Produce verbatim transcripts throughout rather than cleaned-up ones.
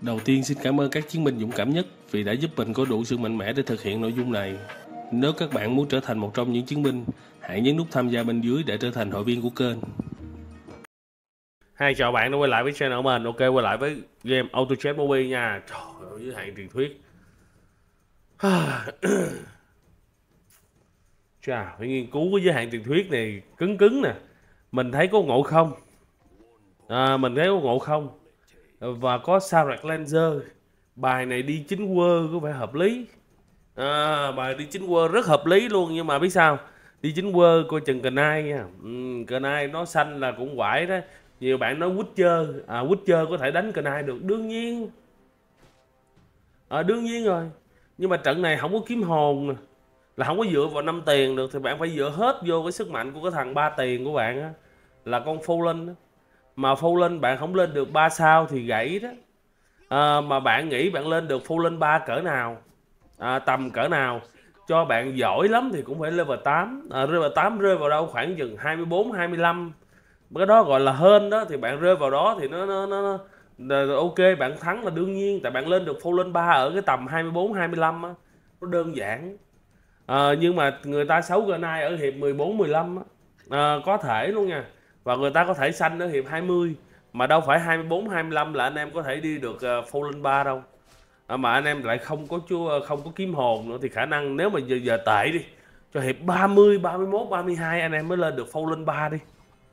Đầu tiên xin cảm ơn các chiến binh dũng cảm nhất vì đã giúp mình có đủ sự mạnh mẽ để thực hiện nội dung này. Nếu các bạn muốn trở thành một trong những chiến binh, hãy nhấn nút tham gia bên dưới để trở thành hội viên của kênh. Hai chào bạn đã quay lại với channel của mình. Ok, quay lại với game Auto Chess Mobile nha. Trời ơi, giới hạn truyền thuyết. Chà, phải nghiên cứu cái giới hạn truyền thuyết này cứng cứng nè. Mình thấy có Ngộ Không, à, mình thấy có Ngộ Không và có Sarek Lancer. Bài này đi chính quơ có vẻ hợp lý. À, bài đi chính quơ rất hợp lý luôn, nhưng mà biết sao, đi chính quơ coi chừng Knight nha. Ừ, Knight nó xanh là cũng quải đó. Nhiều bạn nói Witcher, à Witcher có thể đánh Knight được, đương nhiên. À, đương nhiên rồi. Nhưng mà trận này không có kiếm hồn nè, là không có dựa vào năm tiền được, thì bạn phải dựa hết vô cái sức mạnh của cái thằng ba tiền của bạn á, là con Fallen đó. Mà Fallen bạn không lên được ba sao thì gãy đó. À, mà bạn nghĩ bạn lên được Fallen ba cỡ nào, à, tầm cỡ nào? Cho bạn giỏi lắm thì cũng phải level tám, à, level tám rơi vào đâu khoảng chừng hai mươi bốn hai mươi lăm, cái đó gọi là hên đó. Thì bạn rơi vào đó thì nó nó, nó, nó ok, bạn thắng là đương nhiên, tại bạn lên được Fallen ba ở cái tầm hai mươi bốn hai mươi lăm á, nó đơn giản. À, nhưng mà người ta xấu Knight ở hiệp mười bốn mười lăm á, à, có thể luôn nha. Và người ta có thể xanh ở hiệp hai mươi, mà đâu phải hai mươi bốn hai mươi lăm là anh em có thể đi được uh, Fallen ba đâu. À, mà anh em lại không có chúa không có kiếm hồn nữa, thì khả năng nếu mà giờ, giờ tệ đi cho hiệp ba mươi ba mươi mốt ba mươi hai anh em mới lên được Fallen ba đi.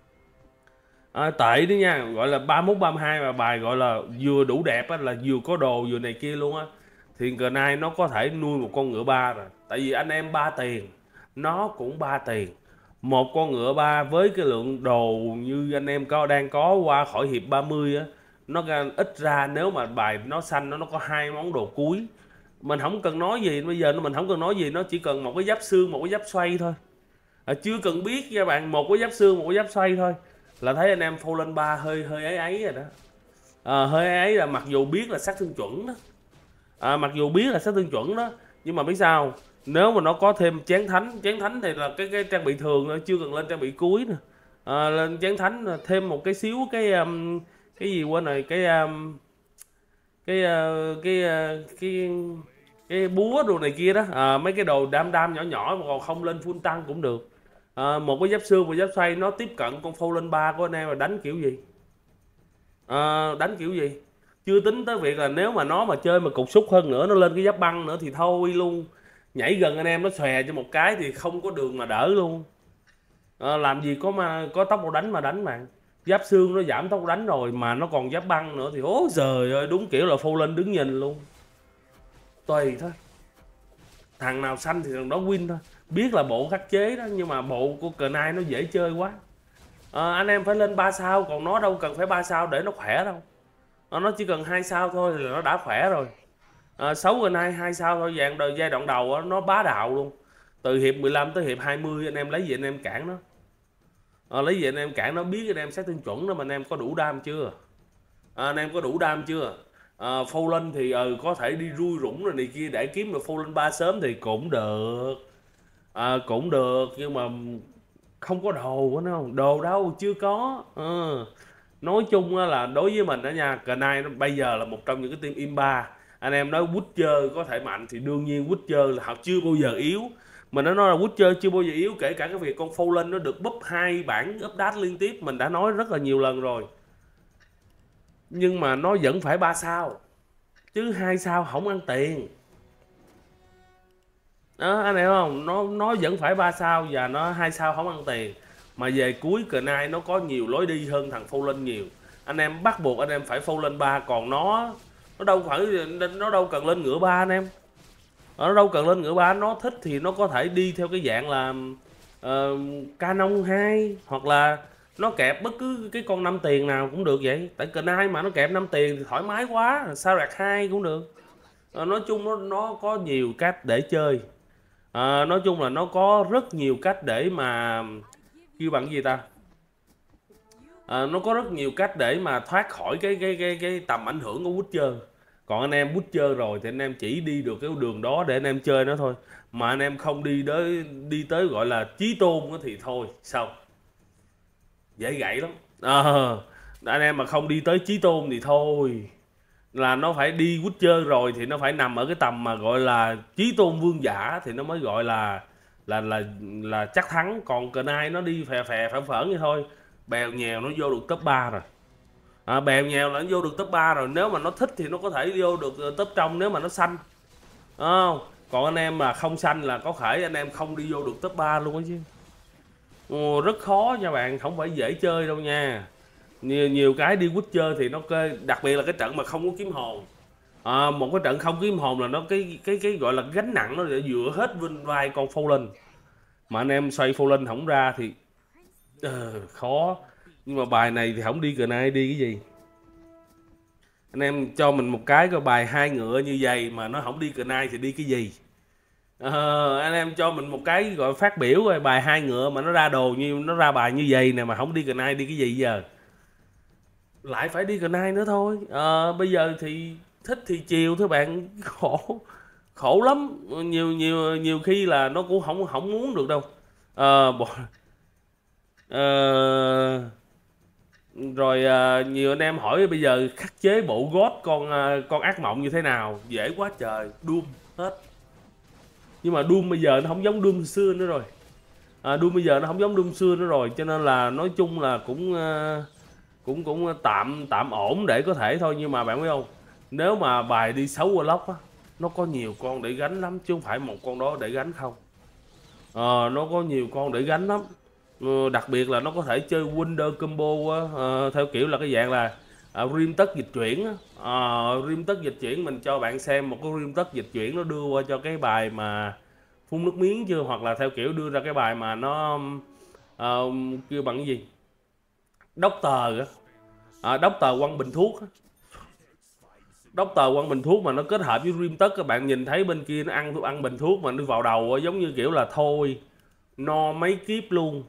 À, tệ đi nha, gọi là ba mươi mốt ba mươi hai mà bài gọi là vừa đủ đẹp á, là vừa có đồ vừa này kia luôn á, thì Knight nó có thể nuôi một con ngựa ba rồi. Tại vì anh em ba tiền, nó cũng ba tiền. Một con ngựa ba với cái lượng đồ như anh em có đang có qua khỏi hiệp ba mươi á, nó ít ra nếu mà bài nó xanh nó nó có hai món đồ cuối. Mình không cần nói gì bây giờ, mình không cần nói gì, nó chỉ cần một cái giáp xương, một cái giáp xoay thôi. À, chưa cần biết nha bạn, một cái giáp xương một cái giáp xoay thôi là thấy anh em Fallen ba hơi hơi ấy ấy rồi đó. À, hơi ấy ấy là mặc dù biết là sát thương chuẩn đó, à, mặc dù biết là sát thương chuẩn đó, nhưng mà biết sao, nếu mà nó có thêm chén thánh, chén thánh thì là cái cái trang bị thường thôi, chưa cần lên trang bị cuối nè. À, lên chén thánh thêm một cái xíu cái um, cái gì quên rồi, cái um, cái uh, cái uh, cái cái búa đồ này kia đó, à, mấy cái đồ đam đam nhỏ nhỏ mà còn không lên full tăng cũng được. À, một cái giáp xương và giáp xoay nó tiếp cận con Fallen ba của anh em là đánh kiểu gì, à, đánh kiểu gì. Chưa tính tới việc là nếu mà nó mà chơi mà cục xúc hơn nữa, nó lên cái giáp băng nữa thì thôi luôn. Nhảy gần anh em nó xòe cho một cái thì không có đường mà đỡ luôn. À, làm gì có mà có tốc độ đánh mà đánh bạn. Giáp xương nó giảm tốc đánh rồi mà nó còn giáp băng nữa thì ố trời ơi, đúng kiểu là Fallen đứng nhìn luôn. Tùy thôi, thằng nào xanh thì thằng đó win thôi. Biết là bộ khắc chế đó, nhưng mà bộ của Knight nó dễ chơi quá. À, anh em phải lên ba sao, còn nó đâu cần phải ba sao để nó khỏe đâu. À, nó chỉ cần hai sao thôi là nó đã khỏe rồi. À, xấu Knight hai sao thôi, dạng đời giai đoạn đầu đó, nó bá đạo luôn. Từ hiệp mười lăm tới hiệp hai mươi anh em lấy gì anh em cản nó. À, lấy gì anh em cản nó, biết anh em sát thương chuẩn đó mà anh em có đủ đam chưa? À, anh em có đủ đam chưa? À, Fallen thì ừ, có thể đi rui rủng rồi này kia để kiếm được Fallen ba sớm thì cũng được. À, cũng được, nhưng mà không có đồ của nó, đồ đâu chưa có. À, nói chung là đối với mình đó nha, Knight bây giờ là một trong những cái team imba. Anh em nói Witcher có thể mạnh thì đương nhiên Witcher là họ chưa bao giờ yếu. Mình đã nói là Witcher chưa bao giờ yếu, kể cả cái việc con Fallen nó được búp hai bản update liên tiếp, mình đã nói rất là nhiều lần rồi. Nhưng mà nó vẫn phải ba sao, chứ hai sao không ăn tiền. Đó, anh hiểu không? Nó nó vẫn phải ba sao và nó hai sao không ăn tiền. Mà về cuối Knight nó có nhiều lối đi hơn thằng Fallen nhiều. Anh em bắt buộc anh em phải Fallen ba, còn nó nó đâu phải, nó đâu cần lên ngựa ba anh em. Nó đâu cần lên ngựa ba, nó thích thì nó có thể đi theo cái dạng là uh, Canon hai, hoặc là nó kẹp bất cứ cái con năm tiền nào cũng được vậy. Tại Knight mà nó kẹp năm tiền thì thoải mái quá, Sarek hai cũng được. Uh, nói chung nó nó có nhiều cách để chơi. À, nói chung là nó có rất nhiều cách để mà kêu bằng gì ta, à, nó có rất nhiều cách để mà thoát khỏi cái cái cái cái tầm ảnh hưởng của Witcher. Còn anh em Witcher rồi thì anh em chỉ đi được cái đường đó để anh em chơi nó thôi, mà anh em không đi tới đi tới gọi là chí tôn thì thôi sao, dễ gãy lắm. À, anh em mà không đi tới chí tôn thì thôi, là nó phải đi quýt chơi rồi thì nó phải nằm ở cái tầm mà gọi là chí tôn vương giả thì nó mới gọi là là là là chắc thắng. Còn Knight nó đi phè phè phởn phởn vậy thôi, bèo nhèo nó vô được top ba rồi. À, bèo nhèo là nó vô được top ba rồi, nếu mà nó thích thì nó có thể vô được top trong nếu mà nó xanh. À, còn anh em mà không xanh là có thể anh em không đi vô được top ba luôn á chứ. Ồ, rất khó nha bạn, không phải dễ chơi đâu nha. Nhiều, nhiều cái đi quýt chơi thì nó đặc biệt là cái trận mà không có kiếm hồn. À, một cái trận không kiếm hồn là nó cái cái cái gọi là gánh nặng nó để dựa hết bên vai con Fallen. Mà anh em xoay Fallen không ra thì uh, khó. Nhưng mà bài này thì không đi Knight đi cái gì. Anh em cho mình một cái coi bài hai ngựa như vậy mà nó không đi Knight thì đi cái gì. Ờ, anh em cho mình một cái gọi phát biểu rồi bài hai ngựa mà nó ra đồ như nó ra bài như vậy nè mà không đi Knight đi cái gì giờ. Lại phải đi Knight nữa thôi. Ờ, bây giờ thì thích thì chiều thôi bạn, khổ khổ lắm, nhiều nhiều nhiều khi là nó cũng không không muốn được đâu. Ờ, bộ, ờ, rồi à, nhiều anh em hỏi bây giờ khắc chế bộ gót con à, con ác mộng như thế nào. Dễ quá trời, Doom hết. Nhưng mà Doom bây giờ nó không giống Doom xưa nữa rồi. À, Doom bây giờ nó không giống Doom xưa nữa rồi, cho nên là nói chung là cũng uh, cũng cũng tạm tạm ổn để có thể thôi. Nhưng mà bạn biết không, nếu mà bài đi xấu Warlock á, nó có nhiều con để gánh lắm chứ không phải một con đó để gánh không. Ờ, nó có nhiều con để gánh lắm. Ừ, đặc biệt là nó có thể chơi Wonder combo á, uh, theo kiểu là cái dạng là uh, rim tất dịch chuyển á. Uh, rim tất dịch chuyển mình cho bạn xem một cái rim tất dịch chuyển nó đưa qua cho cái bài mà phun nước miếng chưa, hoặc là theo kiểu đưa ra cái bài mà nó uh, kêu bằng cái gì Doctor á, à, Doctor quăng bình thuốc á. Doctor quăng bình thuốc mà nó kết hợp với rim tất, các bạn nhìn thấy bên kia nó ăn ăn bình thuốc mà nó vào đầu giống như kiểu là thôi no mấy kiếp luôn.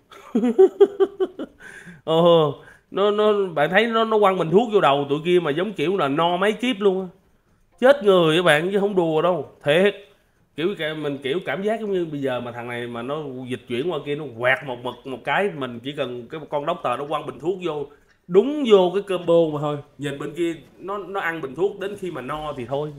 Ờ, nó nó bạn thấy nó nó quăng bình thuốc vô đầu tụi kia mà giống kiểu là no mấy kiếp luôn á. Chết người các bạn chứ không đùa đâu, thiệt. Kiểu mình kiểu cảm giác giống như bây giờ mà thằng này mà nó dịch chuyển qua kia nó quẹt một mực một cái, mình chỉ cần cái con Doctor nó quăng bình thuốc vô đúng vô cái combo mà thôi, nhìn bên kia nó nó ăn bình thuốc đến khi mà no thì thôi.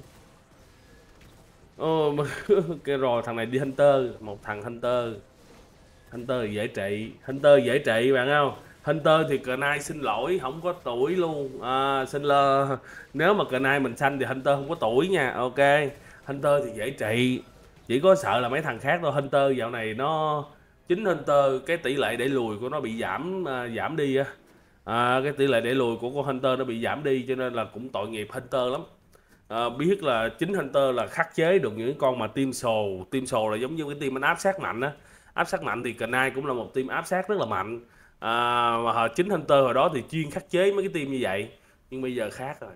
Ờ, cái rồi thằng này đi Hunter, một thằng Hunter. Hunter dễ trị, Hunter dễ trị bạn không? Hunter thì Knight xin lỗi không có tuổi luôn. À, xin lơ. Nếu mà Knight mình xanh thì Hunter không có tuổi nha. Ok. Hunter thì dễ trị. Chỉ có sợ là mấy thằng khác thôi. Hunter dạo này nó chính Hunter cái tỷ lệ để lùi của nó bị giảm à, giảm đi á. À, cái tỷ lệ để lùi của con Hunter nó bị giảm đi cho nên là cũng tội nghiệp Hunter lắm. À, biết là chính Hunter là khắc chế được những con mà team soul, team soul là giống như cái team áp sát mạnh á. Áp sát mạnh thì Knight cũng là một team áp sát rất là mạnh. À, mà chính Hunter hồi đó thì chuyên khắc chế mấy cái team như vậy, nhưng bây giờ khác rồi.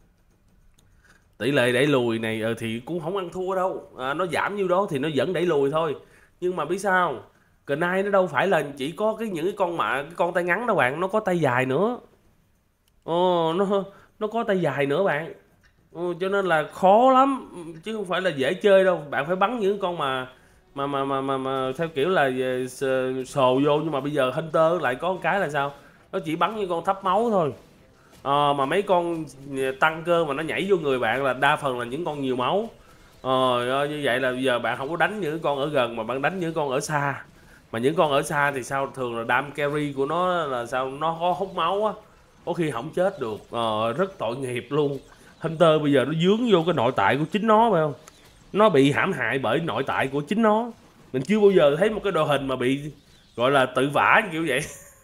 Tỷ lệ đẩy lùi này thì cũng không ăn thua đâu. À, nó giảm như đó thì nó vẫn đẩy lùi thôi. Nhưng mà biết sao không? Knight nó đâu phải là chỉ có cái những cái con mà cái con tay ngắn đâu bạn, nó có tay dài nữa. Ồ, nó nó có tay dài nữa bạn. Ồ, cho nên là khó lắm chứ không phải là dễ chơi đâu. Bạn phải bắn những con mà mà mà mà mà, mà theo kiểu là sồ vô. Nhưng mà bây giờ Hunter lại có một cái là sao, nó chỉ bắn những con thấp máu thôi. À, mà mấy con tăng cơ mà nó nhảy vô người bạn là đa phần là những con nhiều máu. Ờ, như vậy là bây giờ bạn không có đánh những con ở gần mà bạn đánh những con ở xa. Mà những con ở xa thì sao, thường là đam carry của nó là sao, nó có hút máu á, có khi không chết được. Ờ, rất tội nghiệp luôn. Hunter bây giờ nó dướng vô cái nội tại của chính nó phải không, nó bị hãm hại bởi nội tại của chính nó. Mình chưa bao giờ thấy một cái đội hình mà bị gọi là tự vả kiểu vậy.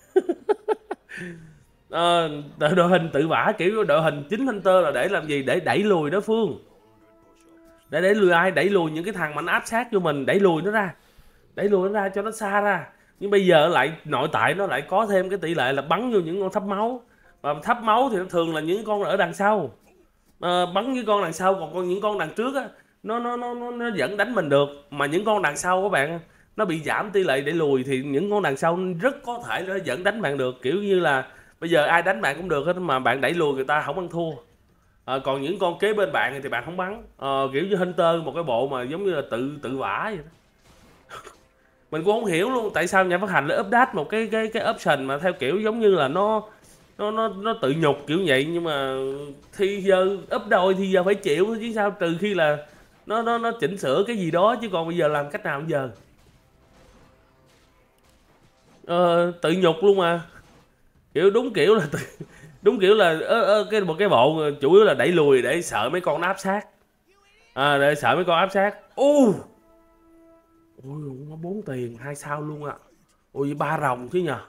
À, đội hình tự vả kiểu đội hình chính Hunter là để làm gì, để đẩy lùi đối phương, để đẩy lùi ai, đẩy lùi những cái thằng mà nó áp sát vô mình, đẩy lùi nó ra, đẩy lùi nó ra cho nó xa ra. Nhưng bây giờ lại nội tại nó lại có thêm cái tỷ lệ là bắn vô những con thấp máu, và thấp máu thì nó thường là những con ở đằng sau. À, bắn với con đằng sau, còn con những con đằng trước á nó nó nó nó vẫn đánh mình được. Mà những con đằng sau các bạn nó bị giảm tỷ lệ để lùi thì những con đằng sau rất có thể nó vẫn đánh bạn được. Kiểu như là bây giờ ai đánh bạn cũng được hết mà bạn đẩy lùi người ta không ăn thua. À, còn những con kế bên bạn thì bạn không bắn. À, kiểu như Hunter một cái bộ mà giống như là tự tự vả vậy đó. Mình cũng không hiểu luôn tại sao nhà phát hành lại update một cái cái cái option mà theo kiểu giống như là nó nó nó nó tự nhục kiểu vậy. Nhưng mà thì giờ úp đôi thì giờ phải chịu thôi chứ sao, trừ khi là nó nó nó chỉnh sửa cái gì đó, chứ còn bây giờ làm cách nào bây giờ. Ờ, tự nhục luôn mà, kiểu đúng kiểu là tự, đúng kiểu là ơ, ơ, cái một cái bộ chủ yếu là đẩy lùi để sợ mấy con nó áp sát. À, để sợ mấy con áp sát. u Ôi, nó bốn tiền hai sao luôn à. Ôi, ba rồng chứ nhờ.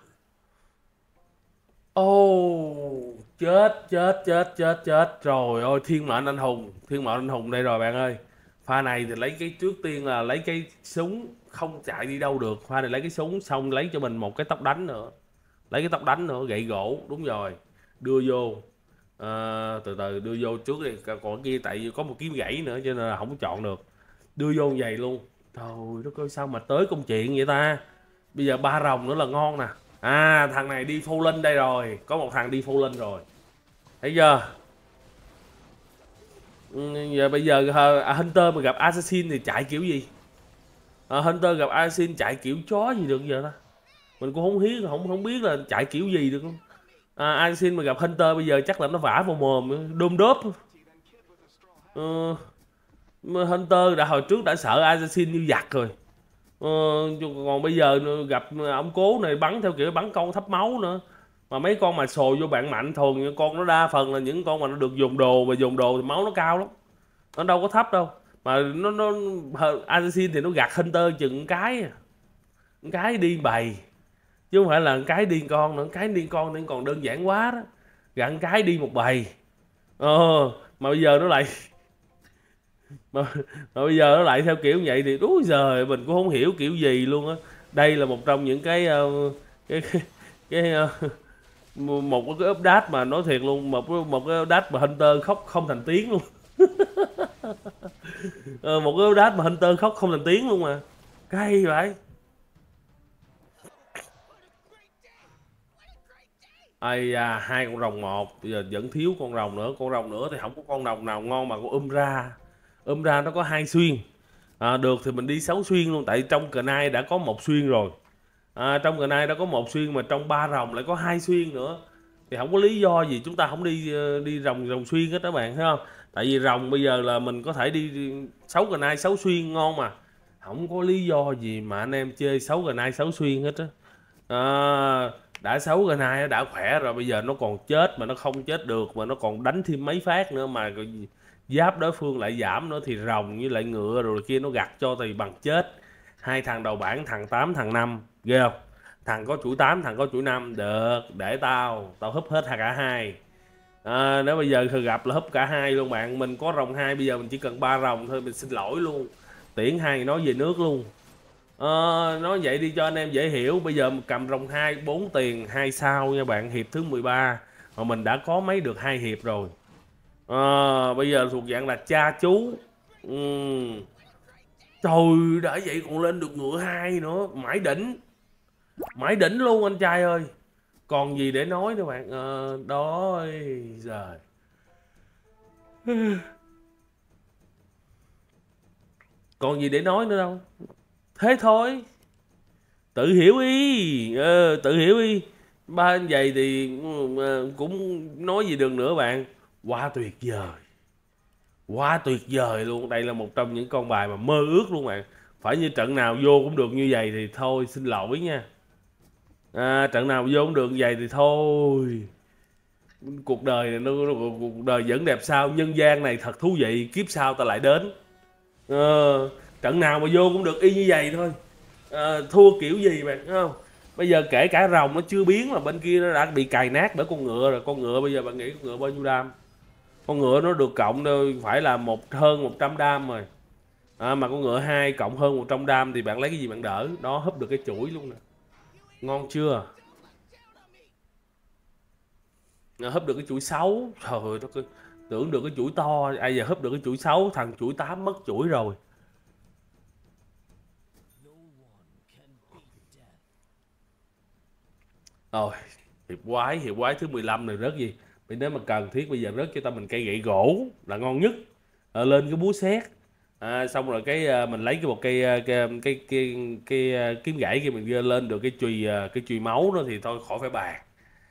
Ô, chết chết chết chết chết rồi ôi, thiên mệnh anh hùng, thiên mệnh anh hùng đây rồi bạn ơi. Pha này thì lấy cái trước tiên là lấy cái súng, không chạy đi đâu được. Pha này lấy cái súng xong lấy cho mình một cái tóc đánh nữa, lấy cái tóc đánh nữa, gậy gỗ, đúng rồi, đưa vô. Ờ, từ từ đưa vô trước đi, còn kia tại vì có một kiếm gãy nữa cho nên là không có chọn được. Đưa vô như vậy luôn. Trời đất ơi, sao mà tới công chuyện vậy ta. Bây giờ ba rồng nữa là ngon nè. À, thằng này đi full linh đây rồi, có một thằng đi full linh rồi, thấy chưa. Ừ, giờ bây giờ à, Hunter mà gặp Assassin thì chạy kiểu gì. À, Hunter gặp Assassin chạy kiểu chó gì được giờ ta. Mình cũng không biết, không không biết là chạy kiểu gì được không. À, Assassin mà gặp Hunter bây giờ chắc là nó vả vào mồm đôm đốp. Ờ, Hunter đã hồi trước đã sợ Assassin như giặc rồi. Ờ, còn bây giờ gặp ông cố này bắn theo kiểu bắn con thấp máu nữa. Mà mấy con mà sồi vô bạn mạnh thường những con nó đa phần là những con mà nó được dùng đồ, và dùng đồ thì máu nó cao lắm, nó đâu có thấp đâu. Mà nó nó Assassin thì nó gạt Hunter chừng cái cái đi bầy, chứ không phải là cái điên con nữa. Cái điên con thì còn đơn giản quá đó, gạt cái đi một bầy. Ờ, mà bây giờ nó lại mà, mà bây giờ nó lại theo kiểu vậy thì đúng giờ mình cũng không hiểu kiểu gì luôn á. Đây là một trong những cái uh, cái cái, cái uh, một cái update mà nói thiệt luôn, một một cái update mà Hunter khóc không thành tiếng luôn. Ờ, một cái update mà Hunter khóc không thành tiếng luôn mà, cay vậy. Ai à, hai con rồng một, bây giờ vẫn thiếu con rồng nữa. Con rồng nữa thì không có con rồng nào ngon mà con um ra. Um ra nó có hai xuyên. À, được thì mình đi sáu xuyên luôn, tại trong cờ nai đã có một xuyên rồi. À, trong cờ nai đã có một xuyên mà trong ba rồng lại có hai xuyên nữa, thì không có lý do gì chúng ta không đi ờ, đi rồng rồng xuyên hết các bạn thấy không. Tại vì rồng bây giờ là mình có thể đi sáu cờ nai sáu xuyên ngon mà, không có lý do gì mà anh em chơi sáu cờ nai sáu xuyên hết á. À, đã xấu gần hai đã khỏe rồi, bây giờ nó còn chết mà nó không chết được, mà nó còn đánh thêm mấy phát nữa mà giáp đối phương lại giảm nữa, thì rồng với lại ngựa rồi kia nó gặt cho thì bằng chết. Hai thằng đầu bảng, thằng tám thằng năm, ghê không. Thằng có chuỗi tám, thằng có chuỗi năm, được để tao tao húp hết cả hai. À, nếu bây giờ gặp là húp cả hai luôn bạn. Mình có rồng hai, bây giờ mình chỉ cần ba rồng thôi, mình xin lỗi luôn, tiễn hai nói về nước luôn. Ờ, nói vậy đi cho anh em dễ hiểu. Bây giờ cầm rồng hai bốn tiền hai sao nha bạn, hiệp thứ mười ba mà mình đã có mấy được hai hiệp rồi. Ờ, bây giờ thuộc dạng là cha chú. Uhm. Trời, đã vậy còn lên được ngựa hai nữa, mãi đỉnh, mãi đỉnh luôn anh trai ơi. Còn gì để nói nữa bạn. Ờ, đó giờ còn gì để nói nữa đâu, thế thôi, tự hiểu đi. Ờ, tự hiểu đi. Ba anh vậy thì ừ, cũng nói gì được nữa bạn. Quá tuyệt vời, quá tuyệt vời luôn. Đây là một trong những con bài mà mơ ước luôn bạn. Phải như trận nào vô cũng được như vậy thì thôi xin lỗi nha. À, trận nào vô cũng được như vậy thì thôi. Cuộc đời này nó, nó cuộc đời vẫn đẹp sao, nhân gian này thật thú vị, kiếp sau ta lại đến. Ờ, trận nào mà vô cũng được y như vậy thôi. À, thua kiểu gì bạn thấy không. Bây giờ kể cả rồng nó chưa biến mà bên kia nó đã bị cày nát bởi con ngựa rồi. Con ngựa bây giờ bạn nghĩ con ngựa bao nhiêu đam. Con ngựa nó được cộng đâu phải là một hơn một trăm đam rồi. À, mà con ngựa hai cộng hơn một trăm đam thì bạn lấy cái gì bạn đỡ. Đó, húp được cái chuỗi luôn nè, ngon chưa. À, húp được cái chuỗi sáu, trời ơi nó tưởng được cái chuỗi to, ai giờ húp được cái chuỗi sáu, thằng chuỗi tám mất chuỗi rồi. Rồi, hiệp quái, hiệp quái thứ mười lăm này rớt gì. Vì nếu mà cần thiết bây giờ rớt cho ta mình cây gậy gỗ là ngon nhất. À, lên cái búa sét. À, xong rồi cái à, mình lấy cái một cây cái cái cái, cái, cái, cái kiếm gãy kia mình lên được cái chùy cái chùy máu đó thì thôi khỏi phải bàn.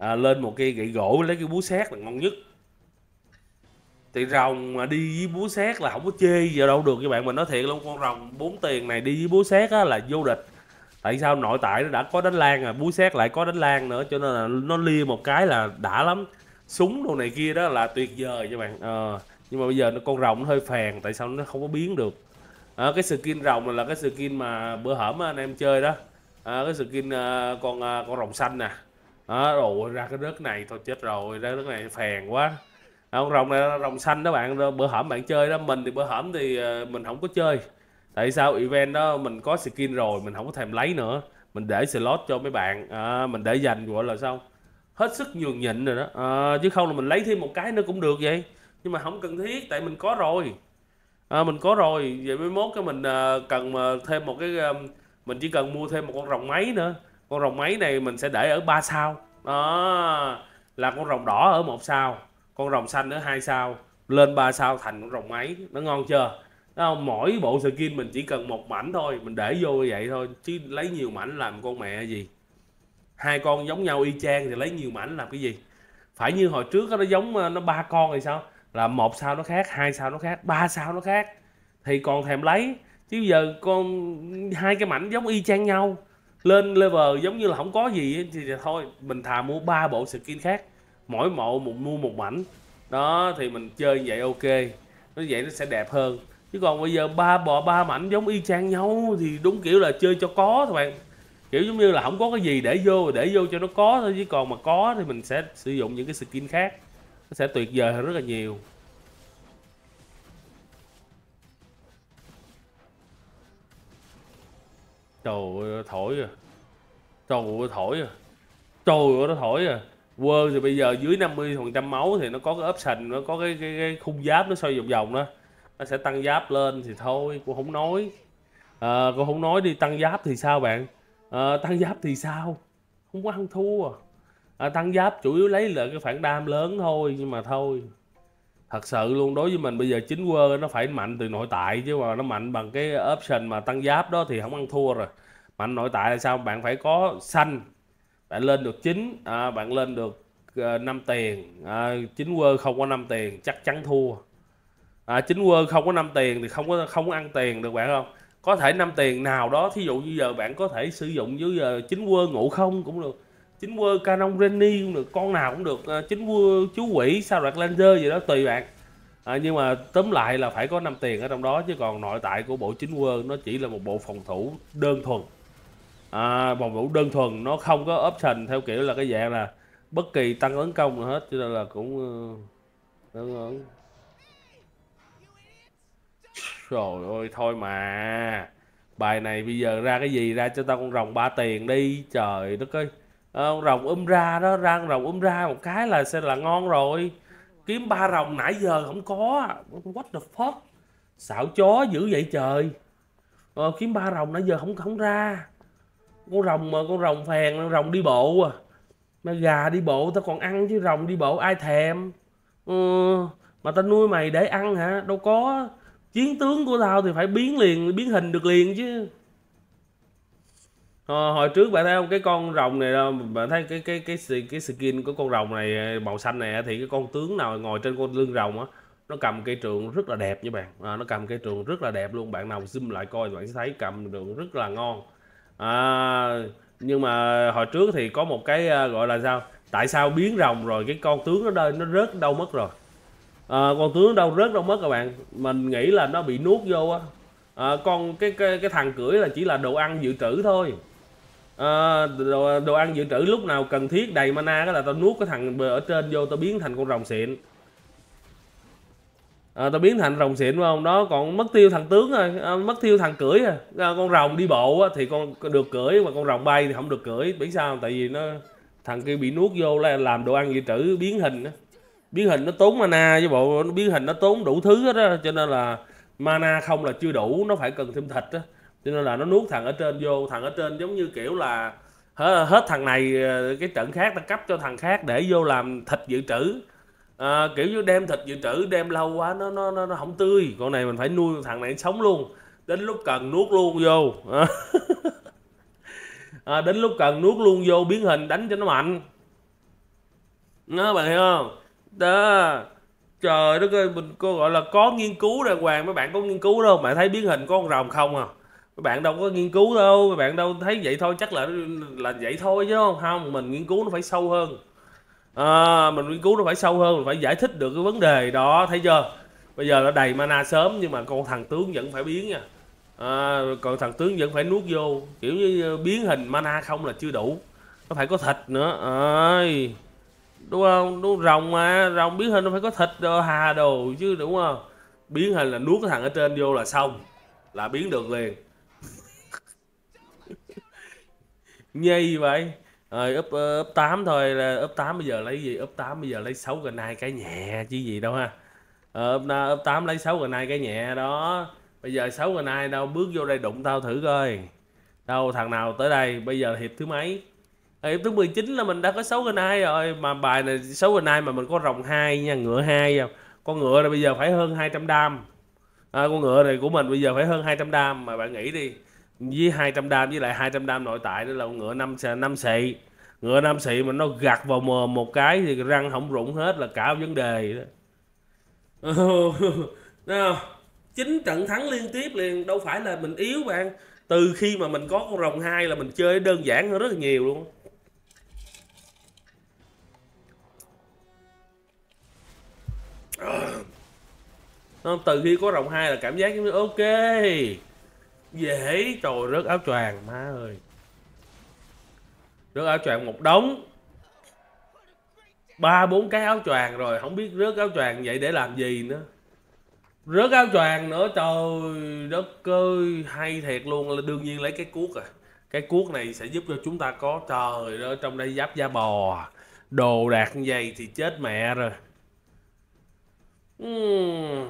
à, lên một cây gậy gỗ lấy cái búa sét là ngon nhất. Thì rồng mà đi với búa sét là không có chê vào đâu được các bạn. Mình nói thiệt luôn, con rồng bốn tiền này đi với búa sét á là vô địch. Tại sao? Nội tại nó đã có đánh lan à, búa sét lại có đánh lan nữa, cho nên là nó lia một cái là đã lắm. Súng đồ này kia đó là tuyệt vời các bạn. Ờ, nhưng mà bây giờ nó con rồng nó hơi phèn, tại sao nó không có biến được. À, cái skin rồng này là cái skin mà bữa hổm anh em chơi đó. À, cái skin uh, con uh, con rồng xanh nè. Đó, rồi ra cái đất này thôi chết rồi, ra đất này phèn quá. À, con rồng này là rồng xanh đó bạn, bữa hổm bạn chơi đó. Mình thì bữa hổm thì uh, mình không có chơi. Tại sao? Event đó mình có skin rồi, mình không có thèm lấy nữa. Mình để slot cho mấy bạn, à, mình để dành gọi là sao? Hết sức nhường nhịn rồi đó. À, chứ không là mình lấy thêm một cái nữa cũng được vậy. Nhưng mà không cần thiết, tại mình có rồi. À, mình có rồi, vậy mới mốt cái mình uh, cần uh, thêm một cái uh, mình chỉ cần mua thêm một con rồng máy nữa. Con rồng máy này mình sẽ để ở ba sao. Đó, là con rồng đỏ ở một sao, con rồng xanh ở hai sao, lên ba sao thành con rồng máy. Nó ngon chưa? Đó, mỗi bộ skin mình chỉ cần một mảnh thôi, mình để vô như vậy thôi, chứ lấy nhiều mảnh làm con mẹ gì. Hai con giống nhau y chang thì lấy nhiều mảnh làm cái gì. Phải như hồi trước đó, nó giống nó ba con thì sao, là một sao nó khác, hai sao nó khác, ba sao nó khác thì còn thèm lấy. Chứ giờ con hai cái mảnh giống y chang nhau, lên level giống như là không có gì thì thôi mình thà mua ba bộ skin khác, mỗi bộ một mua một mảnh. Đó thì mình chơi như vậy ok, nó vậy nó sẽ đẹp hơn. Chứ còn bây giờ ba bộ ba mảnh giống y chang nhau thì đúng kiểu là chơi cho có thôi bạn, kiểu giống như là không có cái gì để vô, để vô cho nó có thôi. Chứ còn mà có thì mình sẽ sử dụng những cái skin khác, nó sẽ tuyệt vời hơn rất là nhiều. Trời ơi thổi à, trời ơi thổi à, trời ơi nó thổi à. Quơ thì bây giờ dưới năm mươi phần trăm máu thì nó có cái option, nó có cái, cái, cái khung giáp nó xoay vòng vòng đó, nó sẽ tăng giáp lên. Thì thôi cô không nói, à, cô không nói đi. Tăng giáp thì sao bạn? À, tăng giáp thì sao, không có ăn thua. À, tăng giáp chủ yếu lấy là cái phản đam lớn thôi, nhưng mà thôi thật sự luôn, đối với mình bây giờ chính quơ nó phải mạnh từ nội tại, chứ mà nó mạnh bằng cái option mà tăng giáp đó thì không ăn thua rồi. Mạnh nội tại là sao? Bạn phải có xanh, bạn lên được chín, à, bạn lên được uh, năm tiền. À, chính quơ không có năm tiền chắc chắn thua. À, chính quơ không có năm tiền thì không có không có ăn tiền được bạn không. Có thể năm tiền nào đó, thí dụ như giờ bạn có thể sử dụng với giờ chính quơ ngộ không cũng được, chính quơ canon Renny cũng được, con nào cũng được, à, chính quơ chú quỷ sao rạc laser gì đó tùy bạn. À, nhưng mà tóm lại là phải có năm tiền ở trong đó. Chứ còn nội tại của bộ chính quơ nó chỉ là một bộ phòng thủ đơn thuần. À, phòng thủ đơn thuần, nó không có option theo kiểu là cái dạng là bất kỳ tăng tấn công nào hết, cho nên là cũng uh, trời ơi thôi mà. Bài này bây giờ ra cái gì, ra cho tao con rồng ba tiền đi trời đất ơi. À, con rồng um ra đó, ra con rồng um ra một cái là sẽ là ngon rồi. Kiếm ba rồng nãy giờ không có, what the fuck, xạo chó dữ vậy trời. Ờ, kiếm ba rồng nãy giờ không không ra. Con rồng mà con rồng phèn, con rồng đi bộ à. Mà gà đi bộ tao còn ăn chứ rồng đi bộ ai thèm. Ừ, mà tao nuôi mày để ăn hả? Đâu có. Chiến tướng của tao thì phải biến liền, biến hình được liền chứ. Ờ, hồi trước bạn thấy không, cái con rồng này đâu, bạn thấy cái cái cái cái, cái skin của con rồng này màu xanh này thì cái con tướng nào ngồi trên con lưng rồng á, nó cầm cây trường rất là đẹp nha bạn. À, nó cầm cây trường rất là đẹp luôn, bạn nào zoom lại coi thì bạn sẽ thấy cầm trường rất là ngon. À, nhưng mà hồi trước thì có một cái gọi là sao, tại sao biến rồng rồi cái con tướng nó đây nó rớt đâu mất rồi. À, con tướng đâu rớt đâu mất các bạn, mình nghĩ là nó bị nuốt vô á. À, con cái, cái cái thằng cưỡi là chỉ là đồ ăn dự trữ thôi. À, đồ, đồ ăn dự trữ lúc nào cần thiết đầy mana cái là tao nuốt cái thằng ở trên vô, tao biến thành con rồng xịn. À, tao biến thành rồng xịn đúng không đó. Còn mất tiêu thằng tướng rồi, à, mất tiêu thằng cưỡi rồi. À, con rồng đi bộ á, thì con được cưỡi, mà con rồng bay thì không được cưỡi. Biết sao không? Tại vì nó thằng kia bị nuốt vô là làm đồ ăn dự trữ biến hình á. Biến hình nó tốn mana với bộ, nó biến hình nó tốn đủ thứ hết á, cho nên là mana không là chưa đủ, nó phải cần thêm thịt á. Cho nên là nó nuốt thằng ở trên vô. Thằng ở trên giống như kiểu là hết, hết thằng này cái trận khác ta cấp cho thằng khác để vô làm thịt dự trữ. À, kiểu như đem thịt dự trữ đem lâu quá nó nó nó, nó không tươi. Con này mình phải nuôi thằng này sống luôn, đến lúc cần nuốt luôn vô. À, đến lúc cần nuốt luôn vô biến hình đánh cho nó mạnh. Nó bạn thấy không? Đó. Trời đất ơi, mình có gọi là có nghiên cứu đàng hoàng. Mấy bạn có nghiên cứu đâu, bạn thấy biến hình có con rồng không à? Mấy bạn đâu có nghiên cứu đâu, mấy bạn đâu thấy vậy thôi, chắc là là vậy thôi chứ không? Không, mình nghiên cứu nó phải sâu hơn. À, mình nghiên cứu nó phải sâu hơn, mình phải giải thích được cái vấn đề đó, thấy chưa? Bây giờ nó đầy mana sớm nhưng mà con thằng tướng vẫn phải biến nha. À, còn thằng tướng vẫn phải nuốt vô, kiểu như biến hình mana không là chưa đủ, nó phải có thịt nữa. Ơi, đúng không? Đúng, rồng mà rồng biến hình nó phải có thịt đồ, hà đồ chứ, đúng không? Biến hình là nuốt cái thằng ở trên vô là xong, là biến được liền. Nhây vậy. Rồi up up tám thôi, là up tám bây giờ lấy gì? Up tám bây giờ lấy sáu gần hai cái nhẹ chứ gì đâu ha. Ờ, up, up tám lấy sáu gần hai cái nhẹ đó. Bây giờ sáu gần hai đâu, bước vô đây đụng tao thử coi. Đâu thằng nào tới đây, bây giờ hiệp thứ mấy? Ờ, hiệp thứ mười chín là mình đã có sáu gần hai rồi, mà bài này sáu gần hai mà mình có rồng hai nha, ngựa hai. Con ngựa này bây giờ phải hơn hai trăm đam. À, con ngựa này của mình bây giờ phải hơn hai trăm đam, mà bạn nghĩ đi, với hai trăm đam với lại hai trăm đam nội tại nữa là con ngựa năm năm xị. Ngựa năm xị mà nó gặt vào mồm một cái thì răng không rụng hết là cả vấn đề đó. Nào, chín trận thắng liên tiếp liền, đâu phải là mình yếu bạn. Từ khi mà mình có con rồng hai là mình chơi đơn giản hơn rất là nhiều luôn. Từ khi có rồng hai là cảm giác như ok, dễ. Trời, rớt áo choàng, má ơi, rớt áo choàng một đống, ba bốn cái áo choàng rồi, không biết rớt áo choàng vậy để làm gì nữa. Rớt áo choàng nữa, trời đất ơi, hay thiệt luôn. Là đương nhiên lấy cái cuốc à, cái cuốc này sẽ giúp cho chúng ta có, trời đó, trong đây giáp da bò, đồ đạc như vậy thì chết mẹ rồi. Uhm.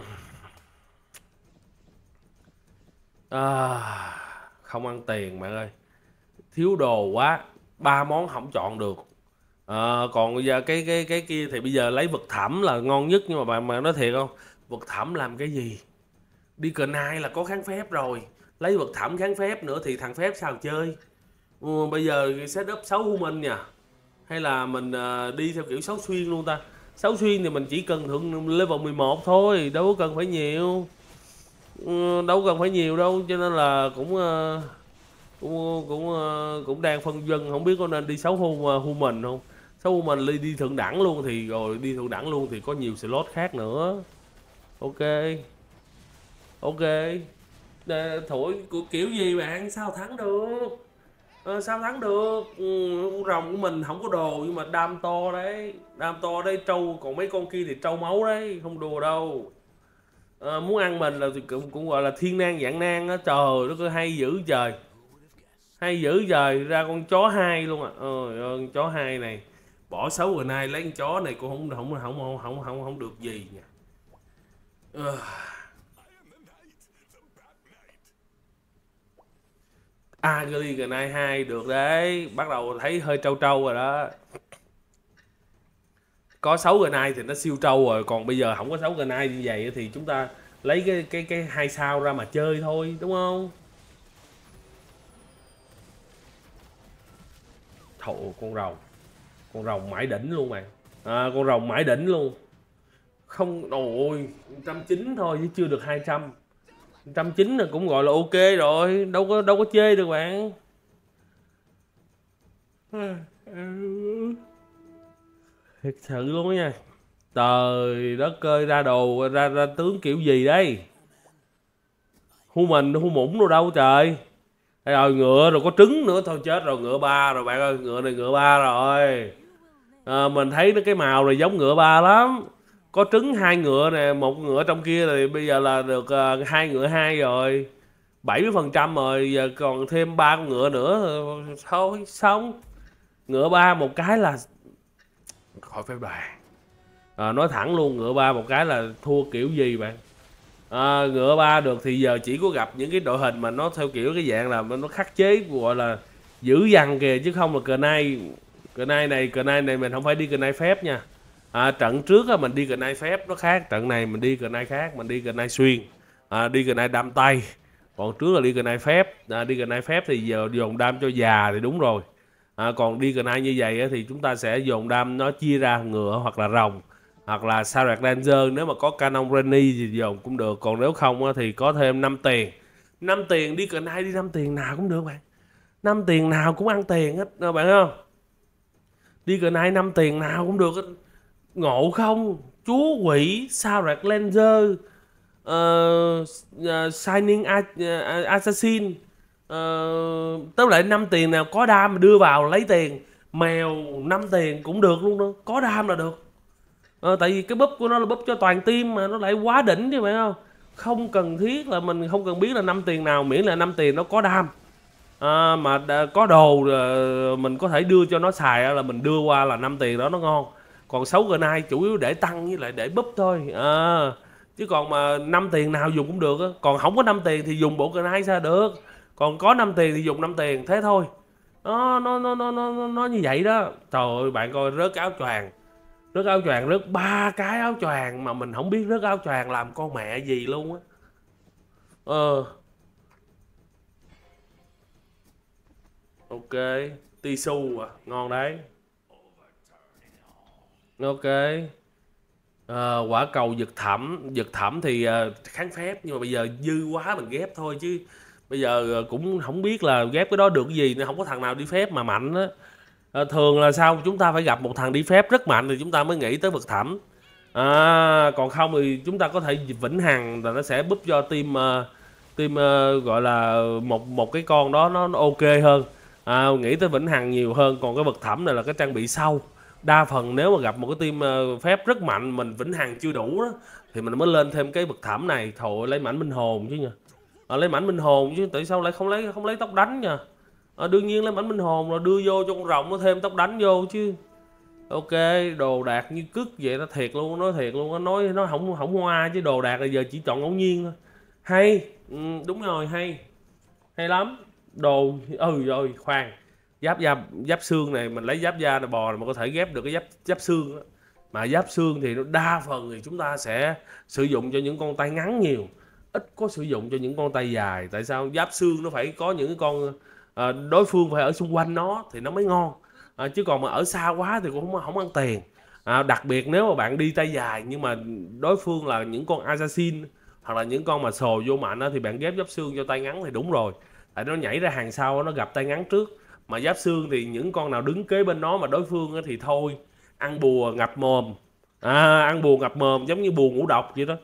À, không ăn tiền bạn ơi, thiếu đồ quá, ba món không chọn được. À, còn bây giờ cái cái cái kia thì bây giờ lấy vực thẳm là ngon nhất, nhưng mà bạn mà nói thiệt không, vực thẳm làm cái gì? Đi cờ nai là có kháng phép rồi, lấy vực thẳm kháng phép nữa thì thằng phép sao chơi? Ừ, bây giờ setup sáu human nha, hay là mình uh, đi theo kiểu sáu xuyên luôn ta? Sáu xuyên thì mình chỉ cần thượng level mười một thôi, đâu có cần phải nhiều. Ừ, đâu cần phải nhiều đâu, cho nên là cũng uh, cũng cũng uh, cũng đang phân vân, không biết có nên đi sáu hu hu mình không. Sáu hu mình đi đi thượng đẳng luôn thì rồi đi thượng đẳng luôn thì có nhiều slot khác nữa. Ok, ok. Để thổi của kiểu gì bạn, sao thắng được? Ờ, sao thắng được? Ừ, con rồng của mình không có đồ nhưng mà đam to đấy, đam to đấy, trâu. Còn mấy con kia thì trâu máu đấy, không đùa đâu. Ờ, muốn ăn mình là cũng, cũng gọi là thiên nan dạng nan á. Trời nó cứ hay dữ trời, hay dữ trời, ra con chó hai luôn à. Ờ, con chó hai này bỏ xấu rồi, nay lấy con chó này cũng không không không không không không, không được gì nha. Ờ. Agri gần nay hai được đấy, bắt đầu thấy hơi trâu trâu rồi đó. Có sáu gần nay thì nó siêu trâu rồi, còn bây giờ không có sáu gần nay như vậy thì chúng ta lấy cái cái cái hai sao ra mà chơi thôi, đúng không? Thụ con rồng, con rồng mãi đỉnh luôn mày. À, con rồng mãi đỉnh luôn. Không, ôi, một trăm chín thôi chứ chưa được hai trăm. một trăm chín là cũng gọi là ok rồi, đâu có đâu có chê được bạn. Thiệt sự luôn á nha. Trời đất ơi, ra đồ ra ra tướng kiểu gì đây? Hu mình hu mũng đâu đâu trời. Đây rồi, ngựa rồi có trứng nữa, thôi chết rồi, ngựa ba rồi bạn ơi, ngựa này ngựa ba rồi. À, mình thấy nó cái màu này giống ngựa ba lắm. Có trứng hai ngựa nè, một ngựa trong kia thì bây giờ là được uh, hai ngựa hai rồi, bảy mươi phần trăm rồi, giờ còn thêm ba con ngựa nữa thôi xong. Ngựa ba một cái là khỏi phép đoàn. À, nói thẳng luôn, ngựa ba một cái là thua kiểu gì bạn. À, ngựa ba được thì giờ chỉ có gặp những cái đội hình mà nó theo kiểu cái dạng là nó khắc chế, gọi là dữ dằn kìa, chứ không là cờ nai. Cờ nai này cờ nai này mình không phải đi cờ nai phép nha. À, trận trước á, mình đi cờ nai phép nó khác, trận này mình đi cờ nai khác, mình đi cờ nai xuyên. À, đi cờ nai đam tay, còn trước là đi cờ nai phép. À, đi cờ nai phép thì giờ dồn đam cho già thì đúng rồi. À, còn Deacon như vậy á, thì chúng ta sẽ dồn đam nó chia ra ngựa hoặc là rồng, hoặc là Sarek Ranger. Nếu mà có Canon Rennie thì dồn cũng được, còn nếu không á, thì có thêm năm tiền. Năm tiền Deacon đi năm tiền nào cũng được bạn, năm tiền nào cũng ăn tiền hết bạn thấy không? Deacon năm tiền nào cũng được. Ngộ không, chúa quỷ, Sarek Ranger, uh, uh, Shining Assassin, uh, tới lại năm tiền nào có đam mà đưa vào lấy tiền. Mèo năm tiền cũng được luôn đó, có đam là được. Uh, tại vì cái búp của nó là búp cho toàn team mà, nó lại quá đỉnh chứ phải không? Không cần thiết là mình không cần biết là năm tiền nào, miễn là năm tiền nó có đam. À, mà có đồ mình có thể đưa cho nó xài là mình đưa qua là năm tiền đó nó ngon. Còn sáu G hai chủ yếu để tăng với lại để búp thôi. À, chứ còn mà năm tiền nào dùng cũng được á. Còn không có năm tiền thì dùng bộ G hai sao được. Còn có năm tiền thì dùng năm tiền, thế thôi. Nó nó nó nó nó, nó như vậy đó. Trời ơi, bạn coi rớt áo choàng. Rớt áo choàng rớt ba cái áo choàng mà mình không biết rớt áo choàng làm con mẹ gì luôn á. Ờ. Ok, Tisu à, ngon đấy. Ok. À, quả cầu giật thẳm, giật thẳm thì uh, kháng phép, nhưng mà bây giờ dư quá mình ghép thôi chứ. Bây giờ cũng không biết là ghép cái đó được cái gì nữa, không có thằng nào đi phép mà mạnh á. À, thường là sao chúng ta phải gặp một thằng đi phép rất mạnh thì chúng ta mới nghĩ tới vực thẳm. À, còn không thì chúng ta có thể vĩnh hằng là nó sẽ búp cho team uh, team uh, gọi là một một cái con đó nó, nó ok hơn. À, nghĩ tới vĩnh hằng nhiều hơn. Còn cái vực thẳm này là cái trang bị sau. Đa phần nếu mà gặp một cái team uh, phép rất mạnh mình vĩnh hằng chưa đủ đó thì mình mới lên thêm cái vực thẳm này. Thôi lấy mảnh minh hồn chứ nha. À, lấy mảnh minh hồn chứ tại sao lại không lấy không lấy tóc đánh nha. À, đương nhiên lấy mảnh minh hồn rồi đưa vô cho con rồng nó thêm tóc đánh vô chứ. Ok, đồ đạc như cứt vậy đó, thiệt luôn, nói thiệt luôn, nó nói nó không không hoa chứ đồ đạc là giờ chỉ chọn ngẫu nhiên thôi. Hay, ừ, đúng rồi, hay. Hay lắm. Đồ ừ rồi, khoan. Giáp da giáp xương này mình lấy giáp da là bò mà có thể ghép được cái giáp giáp xương đó. Mà giáp xương thì nó đa phần thì chúng ta sẽ sử dụng cho những con tay ngắn nhiều, ít có sử dụng cho những con tay dài. Tại sao? Giáp xương nó phải có những cái con à, đối phương phải ở xung quanh nó thì nó mới ngon. À, chứ còn mà ở xa quá thì cũng không, không ăn tiền. À, đặc biệt nếu mà bạn đi tay dài nhưng mà đối phương là những con assassin hoặc là những con mà sồ vô mạnh đó, thì bạn ghép giáp xương cho tay ngắn thì đúng rồi. Tại nó nhảy ra hàng sau nó gặp tay ngắn trước. Mà giáp xương thì những con nào đứng kế bên nó mà đối phương thì thôi, ăn bùa ngập mồm. À, ăn bùa ngập mồm giống như bùa ngũ độc vậy đó.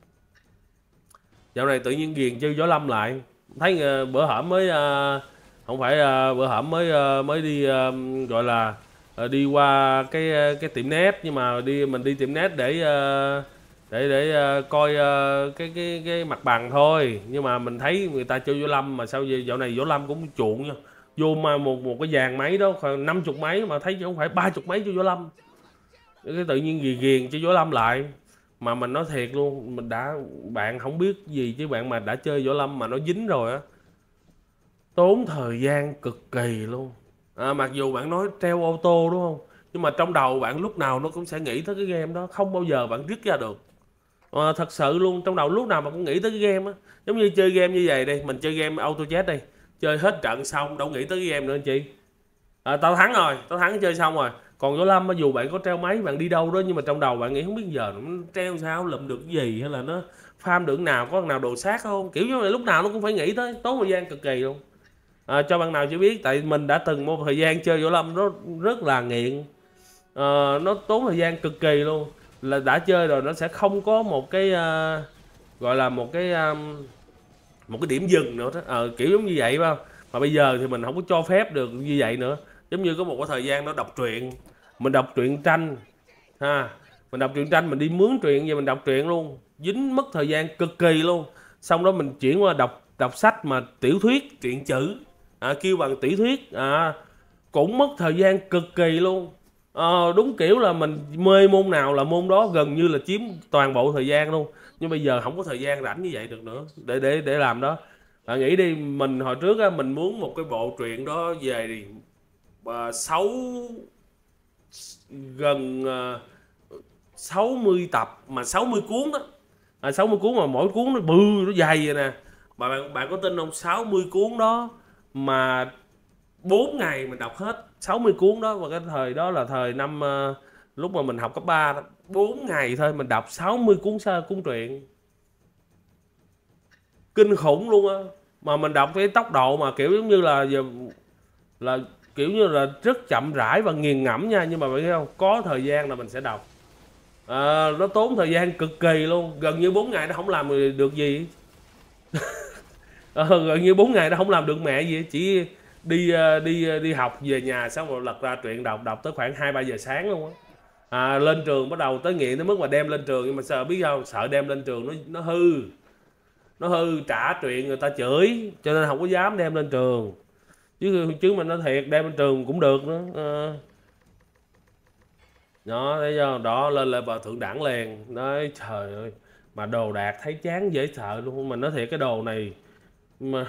Dạo này tự nhiên ghiền chơi Võ Lâm lại. Thấy uh, bữa hổm mới uh, không phải uh, bữa hổm mới uh, mới đi uh, gọi là uh, đi qua cái cái tiệm net, nhưng mà đi mình đi tiệm net để uh, để để uh, coi uh, cái cái cái mặt bằng thôi. Nhưng mà mình thấy người ta chơi Võ Lâm mà sao giờ dạo này Võ Lâm cũng chuộng nha. Vô mà một một cái dàn máy đó khoảng năm chục máy mà thấy không phải ba chục máy cho Võ Lâm. Cái tự nhiên ghiền ghiền cho Võ Lâm lại. Mà mình nói thiệt luôn, mình đã bạn không biết gì chứ bạn mà đã chơi Võ Lâm mà nó dính rồi á, tốn thời gian cực kỳ luôn. À, mặc dù bạn nói treo ô tô đúng không, nhưng mà trong đầu bạn lúc nào nó cũng sẽ nghĩ tới cái game đó, không bao giờ bạn dứt ra được. À, thật sự luôn, trong đầu lúc nào mà cũng nghĩ tới cái game á. Giống như chơi game như vậy đây, mình chơi game auto chess đây, chơi hết trận xong đâu nghĩ tới cái game nữa anh chị. À, tao thắng rồi, tao thắng chơi xong rồi. Còn Võ Lâm dù bạn có treo máy bạn đi đâu đó, nhưng mà trong đầu bạn nghĩ không biết giờ nó treo sao, lụm được cái gì, hay là nó farm được nào, có nào đồ sát không, kiểu như là lúc nào nó cũng phải nghĩ tới, tốn thời gian cực kỳ luôn. À, cho bạn nào chưa biết, tại mình đã từng một thời gian chơi Võ Lâm nó rất là nghiện. À, nó tốn thời gian cực kỳ luôn. Là đã chơi rồi nó sẽ không có một cái uh, gọi là một cái um, một cái điểm dừng nữa đó. À, kiểu giống như vậy phải không? Mà bây giờ thì mình không có cho phép được như vậy nữa. Giống như có một cái thời gian nó đọc truyện, mình đọc truyện tranh ha, mình đọc truyện tranh, mình đi mướn truyện về mình đọc truyện luôn, dính mất thời gian cực kỳ luôn. Xong đó mình chuyển qua đọc đọc sách mà tiểu thuyết truyện chữ, à, kêu bằng tiểu thuyết, à, cũng mất thời gian cực kỳ luôn. À, đúng kiểu là mình mê môn nào là môn đó gần như là chiếm toàn bộ thời gian luôn. Nhưng bây giờ không có thời gian rảnh như vậy được nữa để để để làm đó. Bạn nghĩ đi, mình hồi trước á, mình muốn một cái bộ truyện đó về thì uh, sáu gần uh, sáu mươi tập mà sáu mươi cuốn đó. À, sáu mươi cuốn mà mỗi cuốn nó bự, nó dày vậy nè. Mà bạn bạn có tin không, sáu mươi cuốn đó mà bốn ngày mình đọc hết sáu mươi cuốn đó. Và cái thời đó là thời năm uh, lúc mà mình học cấp ba đó. bốn ngày thôi mình đọc sáu mươi cuốn cuốn truyện. Kinh khủng luôn á. Mà mình đọc cái tốc độ mà kiểu giống như là là kiểu như là rất chậm rãi và nghiền ngẫm nha. Nhưng mà bạn thấy không, có thời gian là mình sẽ đọc. À, nó tốn thời gian cực kỳ luôn. Gần như bốn ngày nó không làm được gì. à, Gần như bốn ngày nó không làm được mẹ gì. Chỉ đi đi đi học về nhà xong rồi lật ra truyện đọc. Đọc tới khoảng hai ba giờ sáng luôn á. À, lên trường bắt đầu tới nghiện tới mức mà đem lên trường. Nhưng mà sợ biết không, sợ đem lên trường nó nó hư. Nó hư, trả truyện người ta chửi. Cho nên không có dám đem lên trường. Chứ chứ mình nói thiệt đem lên trường cũng được nữa. À. Đó, thấy chưa? Đó, lên lại vào thượng đẳng liền. Nói trời ơi, mà đồ đạc thấy chán dễ sợ luôn. Mình nói thiệt cái đồ này mà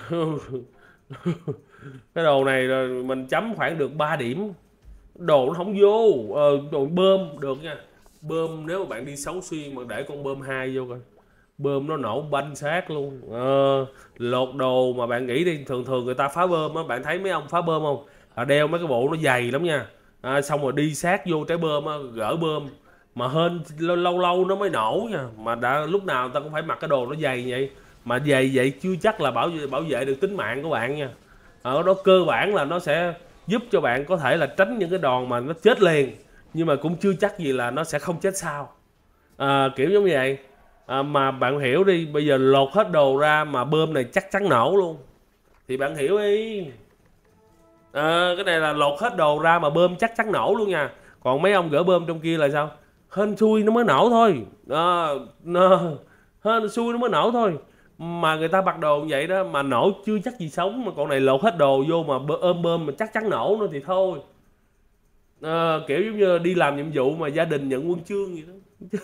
cái đồ này rồi mình chấm khoảng được ba điểm. Đồ nó không vô. Ờ, đồ bơm được nha. Bơm nếu mà bạn đi Sáu Xuyên mà để con bơm hai vô coi, bơm nó nổ banh xác luôn. Ờ, lột đồ mà bạn nghĩ đi, thường thường người ta phá bơm á, bạn thấy mấy ông phá bơm không? Họ đeo mấy cái bộ nó dày lắm nha. À, xong rồi đi sát vô trái bơm á, gỡ bơm mà hên lâu lâu, lâu nó mới nổ nha. Mà đã lúc nào người ta cũng phải mặc cái đồ nó dày vậy. Mà dày vậy chưa chắc là bảo bảo vệ được tính mạng của bạn nha. Ở đó cơ bản là nó sẽ giúp cho bạn có thể là tránh những cái đòn mà nó chết liền, nhưng mà cũng chưa chắc gì là nó sẽ không chết sau. À, kiểu giống như vậy. À, mà bạn hiểu đi, bây giờ lột hết đồ ra mà bơm này chắc chắn nổ luôn thì bạn hiểu đi. À, cái này là lột hết đồ ra mà bơm chắc chắn nổ luôn nha. Còn mấy ông gỡ bơm trong kia là sao? Hên xui nó mới nổ thôi. À, nó, hên xui nó mới nổ thôi. Mà người ta mặc đồ như vậy đó mà nổ chưa chắc gì sống. Mà con này lột hết đồ vô mà ôm bơm mà chắc chắn nổ nữa thì thôi. À, kiểu giống như đi làm nhiệm vụ mà gia đình nhận huân chương vậy đó.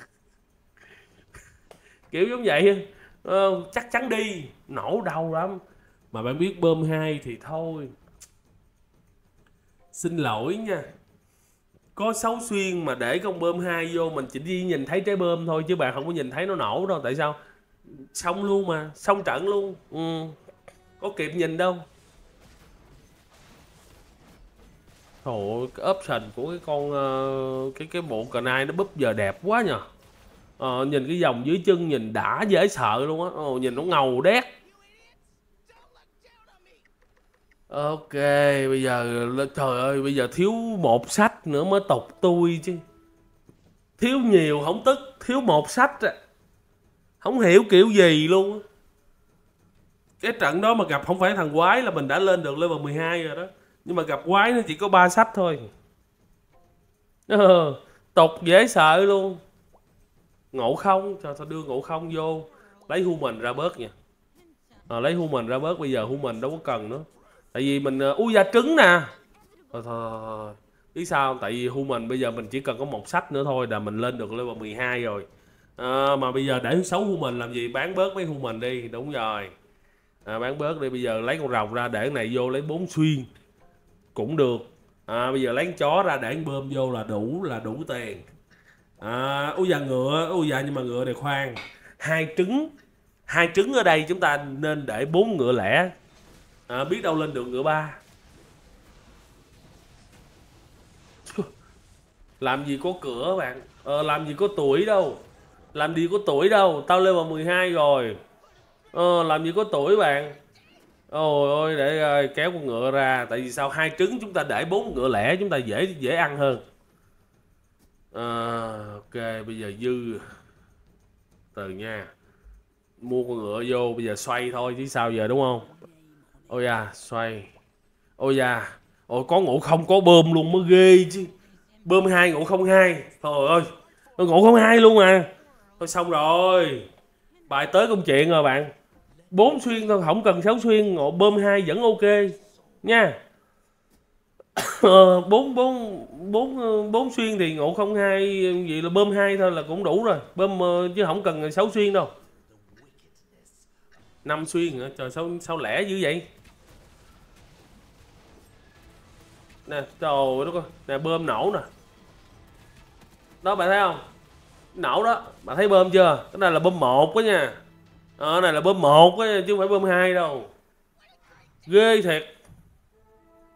Kiểu giống vậy. Ờ, chắc chắn đi nổ đau lắm. Mà bạn biết bơm hai thì thôi, xin lỗi nha, có Sáu Xuyên mà để con bơm hai vô mình chỉ đi nhìn thấy trái bơm thôi chứ bạn không có nhìn thấy nó nổ đâu. Tại sao? Xong luôn mà, xong trận luôn. Ừ. Có kịp nhìn đâu. Trời ơi, cái option của cái con uh, cái cái bộ cờ nai nó búp giờ đẹp quá nhờ. Ờ, nhìn cái dòng dưới chân nhìn đã dễ sợ luôn á. Ờ, nhìn nó ngầu đét. Ok, bây giờ trời ơi, bây giờ thiếu một sách nữa mới tục tôi chứ. Thiếu nhiều không tức, thiếu một sách à. Không hiểu kiểu gì luôn. Cái trận đó mà gặp không phải thằng quái là mình đã lên được level mười hai rồi đó. Nhưng mà gặp quái nó chỉ có ba sách thôi. Ờ, tục dễ sợ luôn. Ngộ không, cho tao đưa ngộ không vô. Lấy human ra bớt nha. À, lấy human ra bớt, bây giờ human đâu có cần nữa. Tại vì mình ui da trứng nè. Thôi thôi thôi. Biết sao? Tại vì human bây giờ mình chỉ cần có một sách nữa thôi là mình lên được level mười hai rồi. À, mà bây giờ để xấu human làm gì? Bán bớt mấy human đi. Đúng rồi. À, bán bớt đi. Bây giờ lấy con rồng ra để cái này vô lấy bốn xuyên cũng được. À, bây giờ lấy con chó ra để con bơm vô là đủ là đủ tiền. À, ui da ngựa, ui da nhưng mà ngựa này khoan. Hai trứng. Hai trứng ở đây chúng ta nên để bốn ngựa lẻ. À, biết đâu lên được ngựa ba. Làm gì có cửa bạn. Ờ, làm gì có tuổi đâu. Làm gì có tuổi đâu. Tao lên vào mười hai rồi. Ờ, làm gì có tuổi bạn. Ôi ôi, để uh, kéo con ngựa ra. Tại vì sao? Hai trứng chúng ta để bốn ngựa lẻ chúng ta dễ dễ ăn hơn. À, ok, bây giờ dư từ nha. Mua con ngựa vô, bây giờ xoay thôi chứ sao giờ, đúng không? Ôi da, xoay. Ôi da. Ôi, có ngộ không có bơm luôn mới ghê chứ. Bơm hai ngộ không hai. Trời ơi, ngộ không hai luôn mà. Thôi xong rồi. Bài tới công chuyện rồi bạn. Bốn xuyên thôi, không cần sáu xuyên. Ngộ bơm hai vẫn ok nha. bốn bốn bốn bốn xuyên thì ngộ không hai vậy là bơm hai thôi là cũng đủ rồi. Bơm chứ không cần sáu xuyên đâu. Năm xuyên hả? Trời, sao sao lẻ dữ vậy? Nè, trời đất ơi, nè bơm nổ nè. Đó bạn thấy không? Nổ đó, bạn thấy bơm chưa? Cái này là bơm một đó nha. Ờ, này là bơm một đó, chứ không phải bơm hai đâu. Ghê thiệt.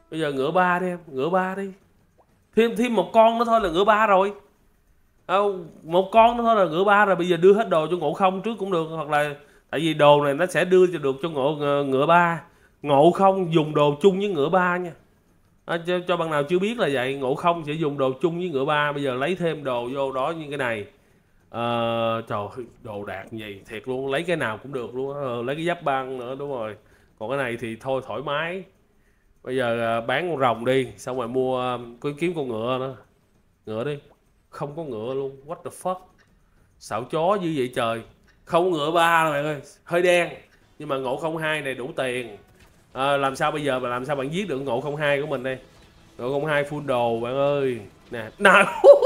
Bây giờ ngựa ba đi em, ngựa ba đi. Thêm thêm một con nữa thôi là ngựa ba rồi. À, một con nữa thôi là ngựa ba rồi. Bây giờ đưa hết đồ cho Ngộ Không trước cũng được. Hoặc là tại vì đồ này nó sẽ đưa cho được cho ngộ ngựa ba. Ngộ Không dùng đồ chung với ngựa ba nha. À, cho, cho bạn nào chưa biết là vậy. Ngộ Không sẽ dùng đồ chung với ngựa ba. Bây giờ lấy thêm đồ vô đó như cái này. À, trời, đồ đạc gì thiệt luôn. Lấy cái nào cũng được luôn. À, lấy cái giáp băng nữa, đúng rồi. Còn cái này thì thôi thoải mái. Bây giờ à, bán con rồng đi. Xong rồi mua à, kiếm con ngựa nữa. Ngựa đi. Không có ngựa luôn. What the fuck. Xạo chó như vậy trời. Không ngựa ba rồi bạn ơi. Hơi đen. Nhưng mà Ngộ Không hai này đủ tiền. À, làm sao bây giờ mà làm sao bạn giết được Ngộ Không hai của mình đây. Ngộ Không hai full đồ bạn ơi. Nè. Nào.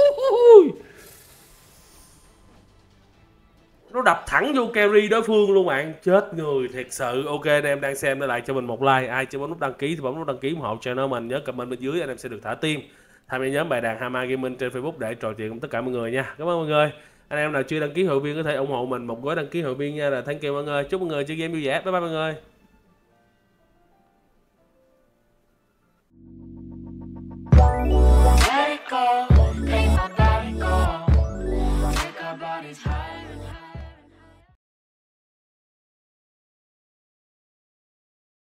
Nó đập thẳng vô carry đối phương luôn bạn. Chết người thiệt sự. Ok anh em đang xem để lại cho mình một like. Ai chưa bấm nút đăng ký thì bấm nút đăng ký ủng hộ channel mình. Nhớ comment bên dưới anh em sẽ được thả tim. Tham gia nhóm bài đàn Hama Gaming trên Facebook để trò chuyện cùng tất cả mọi người nha. Cảm ơn mọi người. Anh em nào chưa đăng ký hội viên có thể ủng hộ mình một gói đăng ký hội viên nha. Là thank you mọi người. Chúc mọi người chơi game vui vẻ. Bye bye mọi người.